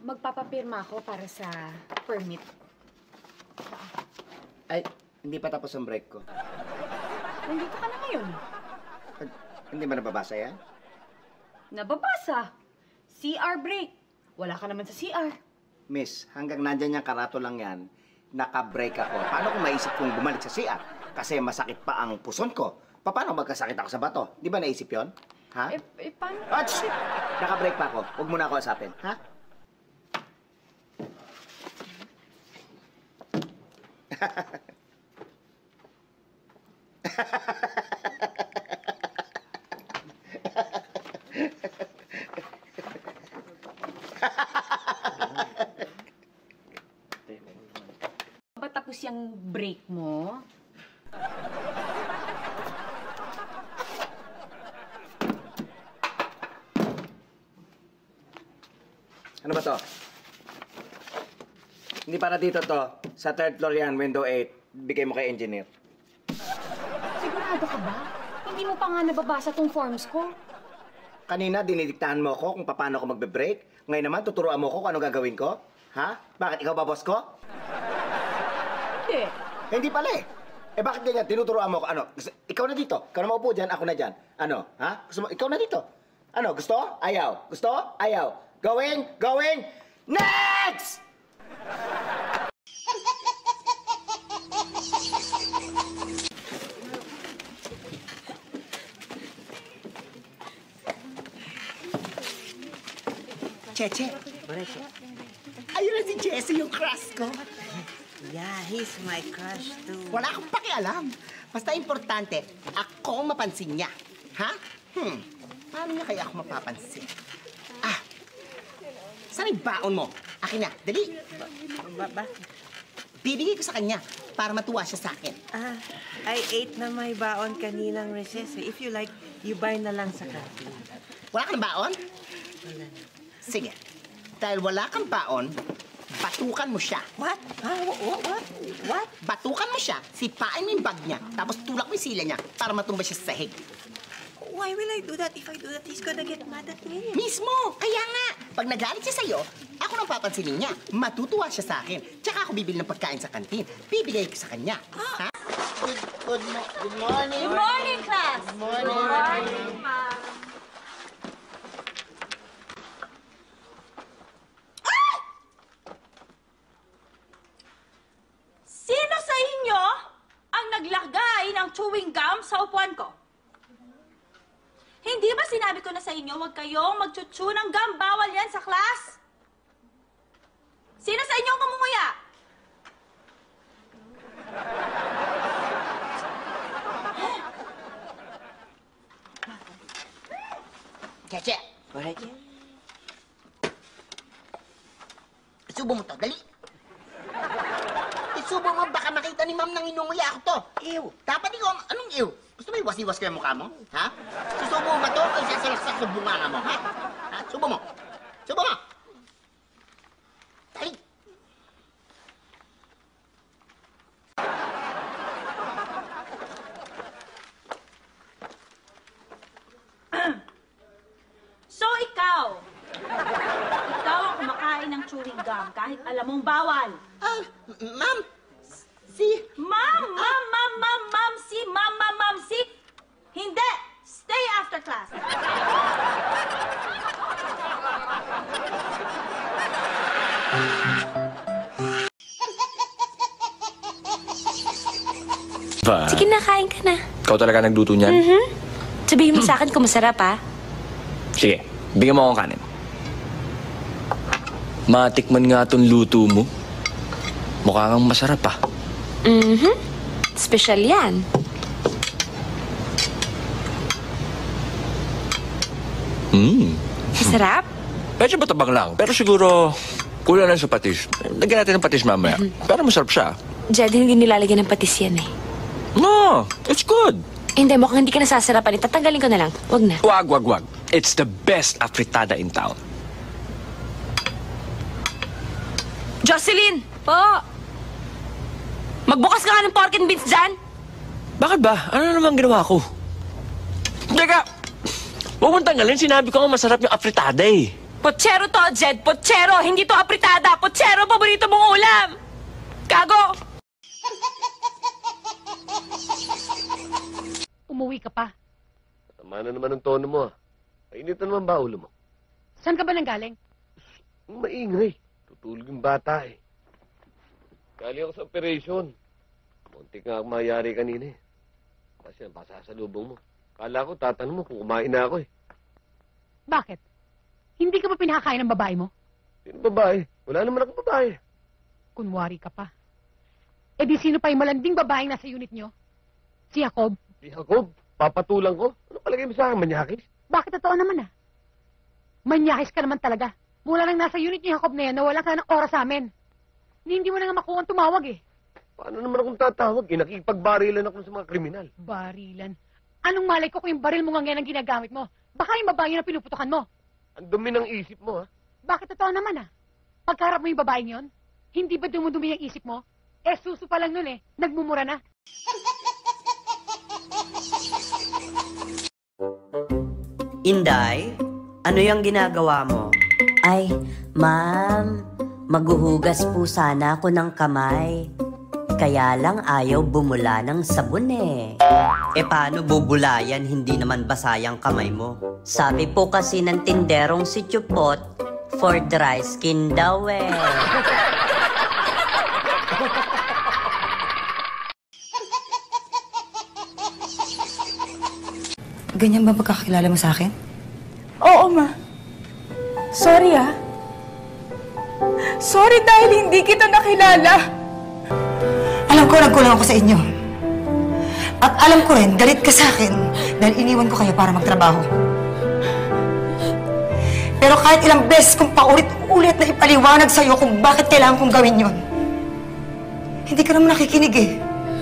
magpapapirma ako para sa permit. Ay, hindi pa tapos ang break ko. Nandito ka na ngayon. Hindi ba nababasa yan? Nababasa. CR break. Wala ka naman sa CR. Miss, hanggang nandyan yung karato lang yan, naka-break ako. Paano kung maisip kong bumalik sa CR? Kasi masakit pa ang puson ko. Paano magkasakit ako sa bato? Di ba naisip yon? Ha? Paano? Naka-break pa ako. Huwag mo na ako asapin. Ha? Ba tapos yung break mo? Ano ba to? Hindi para dito to. Sa third floor yan, window 8. Bigay mo kay engineer. Sigurado ka ba? Hindi mo pa nga nababasa tong forms ko. Kanina, dinidiktahan mo ako kung paano ako magbe-break. Ngayon naman, tuturuan mo ako kung ano gagawin ko. Ha? Bakit? Ikaw ba boss ko? Hindi. Hindi pala eh. Eh bakit ganyan? Tinuturuan mo ako. Ano? Ikaw na dito. Ikaw na maupo dyan, ako na dyan. Ano? Ha? Gusto mo? Ikaw na dito. Ano? Gusto? Ayaw. Gusto? Ayaw. Going! Going! Next! Cheche. Ayun na si Jessie, yung crush ko. Yeah, he's my crush too. Wala akong pakialam. Basta importante, ako ang mapansin niya. Ha? Paano niya kaya ako mapapansin? Saan yung baon mo? Akin na, dali. Bibigay ko sa kanya para matuwa siya sa akin. I ate na may baon kaninang recess. If you like, you buy na lang sa canteen. Wala ka ng baon? Wala na. Sige. Dahil wala kang baon, batukan mo siya. What? What? Batukan mo siya, sipain mo yung bag niya, tapos tulak mo yung sila niya para matumba siya sa sahig. Why will I do that? If I do that, he's gonna get mad at me. Mismo! Kaya nga, pag nagalit siya sa'yo, ako nang papansinin niya. Matutuwa siya sa akin. Tsaka ako bibili ng pagkain sa kantin. Bibigay ko sa kanya. Ha? Good morning. Good morning, class! Good morning. Good morning, ma'am. Sino sa inyo ang naglagay ng chewing gum sa upuan ko? Hindi ba sinabi ko na sa inyo, huwag kayong mag-chew ng gum, bawal yan sa class? Sino sa inyo ang kumumuya? Cheche, What? isubo mo to, dali. Isubo mo, baka makita ni ma'am nang inunguya ako to. Ew. Dapat ikaw, anong ew? Gusto mo iwas-iwas ko yung mukha mo? Ha? Susubo mo ba to o isasalaksak sa bunganga mo, ha? Ha? Subo mo. Subo mo. Dali. So, ikaw ang kumakain ng chewing gum kahit alam mong bawal. Ma'am, si... Ma'am, si. Hindi! Stay after class. Sige na, kain ka na. Ikaw talaga nagluto niyan? Sabihin mo sa akin kung masarap, ha? Sige, bigyan mo akong kanin. Matikman nga itong luto mo. Mukha kang masarap, ah. Special yan. Masarap? Medyo matabang lang, pero siguro kulang lang sa patis. Lagyan natin ng patis mamaya. Pero masarap siya. Jed, hindi nilalagyan ng patis yan, eh. No, it's good. Hindi, mukhang hindi ka nasasarapan. Tatanggalin ko na lang. Wag na. Wag. It's the best afritada in town. Jocelyn! Po! Magbukas ka nga ng pork and beans dyan! Bakit ba? Ano naman ginawa ko? Teka! Huwag mong tanggalin. Sinabi ko nga masarap yung afritada, eh. Pochero to, Jed. Pochero. Hindi to apritada. Pochero, paborito mong ulam. Gago! Umuwi ka pa. Tama na naman ang tono mo, ah. Mainit na naman ba ulo mo? Saan ka ba nanggaling? Maingay. Tutulog yung bata, eh. Galing ako sa operation. Muntik nga akong mayari kanina, eh. Kasi ang pasasalubong mo. Kala ko, tatanong mo kung kumain na ako, eh. Bakit? Hindi ka ba pinakakain ng babae mo? Sino babae? Wala naman akong babae. Kunwari ka pa. E di sino pa yung malanding babaeng nasa unit nyo? Si Jacob? Si Jacob, papatulang ko. Ano palagay mo sa akin, manyakis? Bakit totoo naman ah? Manyakis ka naman talaga. Mula nang nasa unit ni Jacob na yan, nawala ka ng oras sa amin. Hindi mo na nga makuha ang tumawag eh. Paano naman akong tatawag? Nakikipagbarilan ako sa mga kriminal. Barilan? Anong malay ko kung yung baril mo nga ngayon ang ginagamit mo? Baka yung babae na pinuputukan mo. Ang dumi ng isip mo, ha? Bakit totoo naman ah? Pagkarap mo yung babaeng yon, hindi ba dumudumi ang isip mo? Eh, suso pa lang nun eh. Nagmumura na. Inday, ano yung ginagawa mo? Ay, ma'am, maghuhugas po sana ako ng kamay. Kaya lang ayaw bumula ng sabon eh. E paano bubulayan, hindi naman basayang kamay mo? Sabi po kasi ng tinderong si Chupot, for dry skin daw eh. Ganyan ba pagkakilala mo sa akin? Oo, ma. Sorry, ah. Sorry dahil hindi kita nakilala. Alam ko, nagkulang ako sa inyo. At alam ko rin, galit ka sa akin dahil iniwan ko kayo para magtrabaho. Pero kahit ilang beses kong paulit-ulit na ipaliwanag sa'yo kung bakit kailangan kong gawin yon, hindi ka naman nakikinig eh.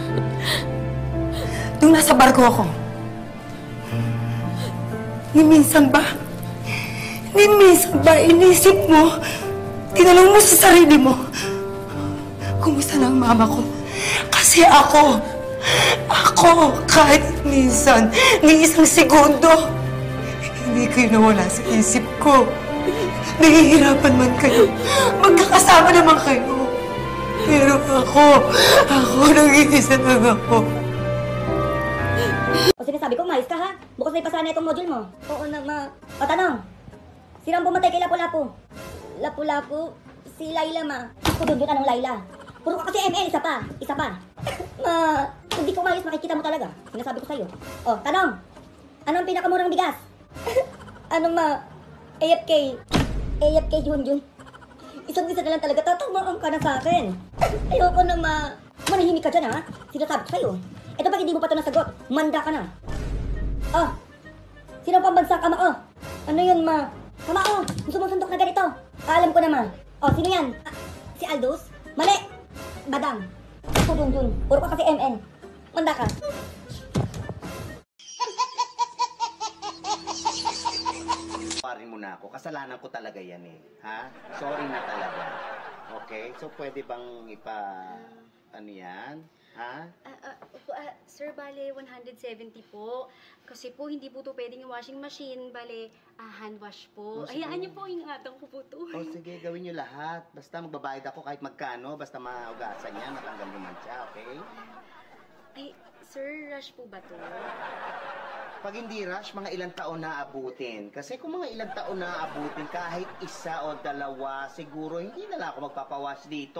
Nung nasa barko ako, ni minsan ba inisip mo, tinanong mo sa sarili mo, kumusta na ang mama ko? Kasi ako, kahit minsan, ni isang segundo, hindi kayo nawala sa isip ko. Nahihirapan man kayo, magkakasama naman kayo. Pero ako, nag-iisa lang ako. O sinasabi ko, mais ka ha? Bukas na ipasana itong module mo. Oo na, ma. O tanong, sino ang pumatay kay Lapu-Lapu? Lapu-Lapu? Si Laila, ma. Ako doon yun, anong Laila? Puro ka kasi ML, isa pa. Ma, hindi ko umayos, makikita mo talaga. Sinasabi ko sa'yo. O, tanong, ano ang pinakamurang bigas? Ano, ma? AFK Junjun. Isang-isa na lang talaga, tatamaan ka na sa akin. Ayoko na, ma. Manahimik ka dyan, ha? Sinasabi ko sa'yo. Ito pag hindi mo pa ito nasagot, manda ka na. Oh, sino pang bansa kamao? Ano yun, ma? Kamao, sumusundok na ganito. Alam ko na, ma. Oh, sino yan? Si Aldous? Mali! Badang. Ako Junjun. Puro ka kasi MN. Manda ka. Parin mo na ako. Kasalanan ko talaga yan eh. Ha? Sorry na talaga. Okay? So, pwede bang ano yan? Ha? Sir, bale, 170 po. Kasi po, hindi po to pwedeng yung washing machine. Bale, hand wash po. Oh, sige. Hayaan niyo po, ingatan ko po to. O sige, gawin niyo lahat. Basta magbabayad ako kahit magkano. Basta maugasan niya, matanggal naman siya, okay? Ay, sir, rush po ba to? Pag hindi rush, mga ilang taon na abutin. Kasi kung mga ilang taon na abutin, kahit isa o dalawa, siguro hindi na lang ako magpapawash dito.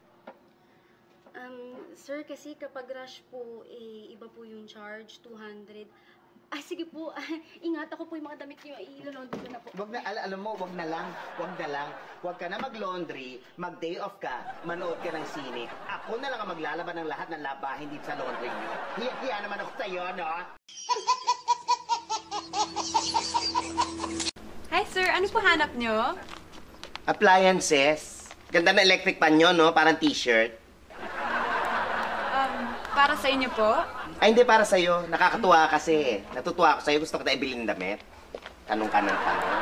Sir, kasi kapag rush po, iba po yung charge, 200. Sige po, ingat ako po yung mga damit niyo, ilalaundry ko na po. Wag na, alam mo, wag na lang. Wag ka na mag-laundry, mag-day off ka, manood ka ng sine. Ako na lang ang maglalaban ng lahat ng labahin dito sa laundry niyo. Hiya naman ako sa'yo, no? Hi, sir. Ano po hanap nyo? Appliances. Ganda na electric pan nyo, no? Parang t-shirt. Para sa inyo po? Ay, hindi para sa'yo. Nakakatuwa kasi. Natutuwa ako sa'yo. Gusto ko na ibili ng damit. Tanong ka ng tanong.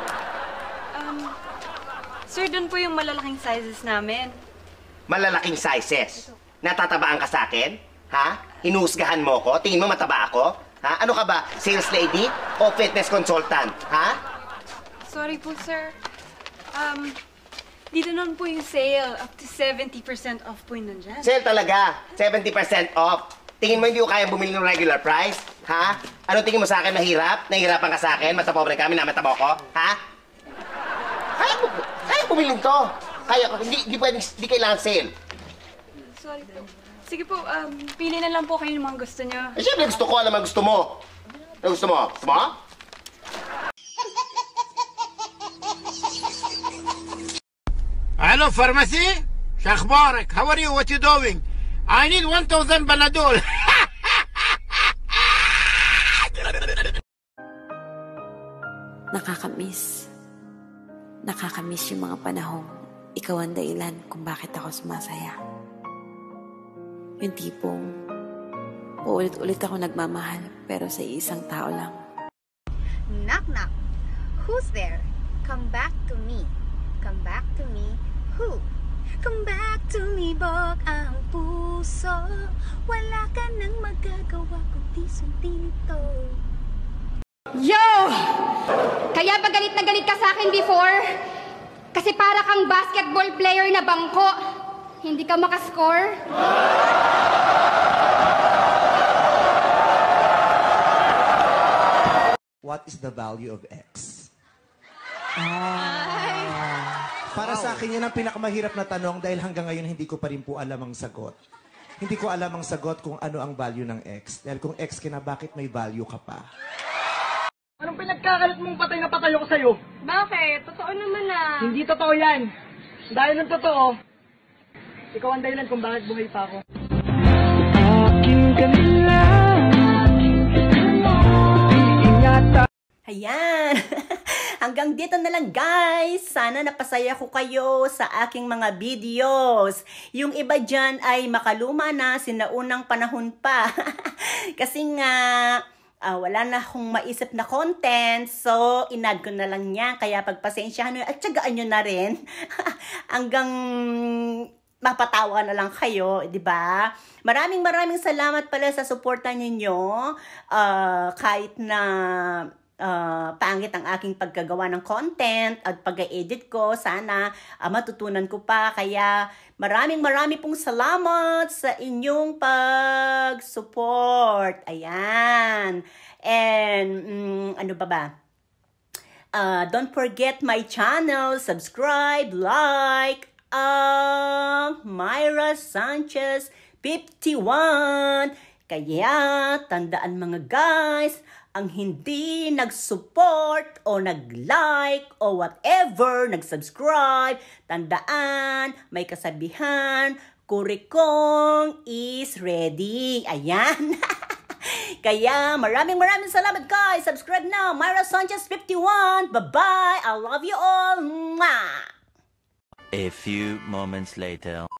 Sir, dun po yung malalaking sizes namin. Malalaking sizes? Natatabaan ka sa akin? Ha? Hinuhusgahan mo ko? Tingin mo mataba ako? Ha? Ano ka ba? Sales lady o fitness consultant? Ha? Sorry po, sir. Dito naman po yung sale. Up to 70% off po yun nandyan. Sale talaga. 70% off. Tingin mo hindi ko kaya bumili ng regular price? Ha? Ano tingin mo sa akin? Mahirap? Nahihirapan ka sa akin? Matapobre kami, namatabo ko? Ha? Kaya bumili to. Kaya ko. Hindi pwedeng, hindi kailangan sale. Sorry po. Sige po, pili na lang po kayo ng mga gusto nyo. Eh, syempre gusto ko. Alam mo gusto mo. Ano gusto mo? Gusto mo? Hello, pharmacy? شخبارك? How are you? What you doing? I need 1,000 Panadol. Nakakamiss. Nakakamiss yung mga panahong ikaw ang dahilan kung bakit ako sumasaya. Yung tipong paulit-ulit ako nagmamahal pero sa isang tao lang. Knock knock. Who's there? Come back to me. Come back to me. Who? Come back to me, bok ang puso. Wala ka nang magagawa kundi sundin ito. Yo! Kaya ba galit na galit ka sa akin before? Kasi para kang basketball player na bangko. Hindi ka makascore? What is the value of X? Para sa akin, yan ang pinakamahirap na tanong dahil hanggang ngayon hindi ko pa rin po alam ang sagot. Hindi ko alam ang sagot kung ano ang value ng X. Dahil kung X ka na, bakit may value ka pa? Anong pinagkakalit mong patay na patay ako sa'yo? Bakit? Totoo naman ah. Hindi totoo yan. Dahil ng totoo, ikaw ang dahilan kung bakit buhay pa ako. Ayan! Hanggang dito na lang guys. Sana napasaya ko kayo sa aking mga videos. Yung iba dyan ay makaluma na, sinaunang panahon pa. Kasi nga, wala na akong maisip na content. So, inad ko na lang yan. Kaya pagpasensyahan nyo at tsagaan nyo na rin. Hanggang mapatawa na lang kayo, di ba? Maraming salamat pala sa suporta ninyo. Kahit na pangit ang aking pagkagawa ng content at pag-edit ko, sana matutunan ko pa. Kaya maraming pong salamat sa inyong pag-support. Ayan. And ano ba? Don't forget my channel, subscribe, like, Myra Sanchez 51. Kaya tandaan mga guys, ang hindi nag-support o nag-like o whatever, nag-subscribe, tandaan, may kasabihan, kurikong is ready. Ayan. Kaya maraming salamat guys. Subscribe now. Myra Sanchez 51. Bye-bye. I love you all. Mwah! A few moments later.